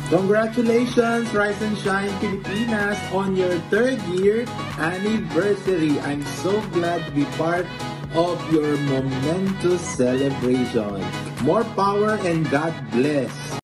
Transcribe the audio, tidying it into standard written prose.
Congratulations, Rise and Shine Pilipinas, on your third year anniversary. I'm so glad to be part of your momentous celebration. More power and God bless.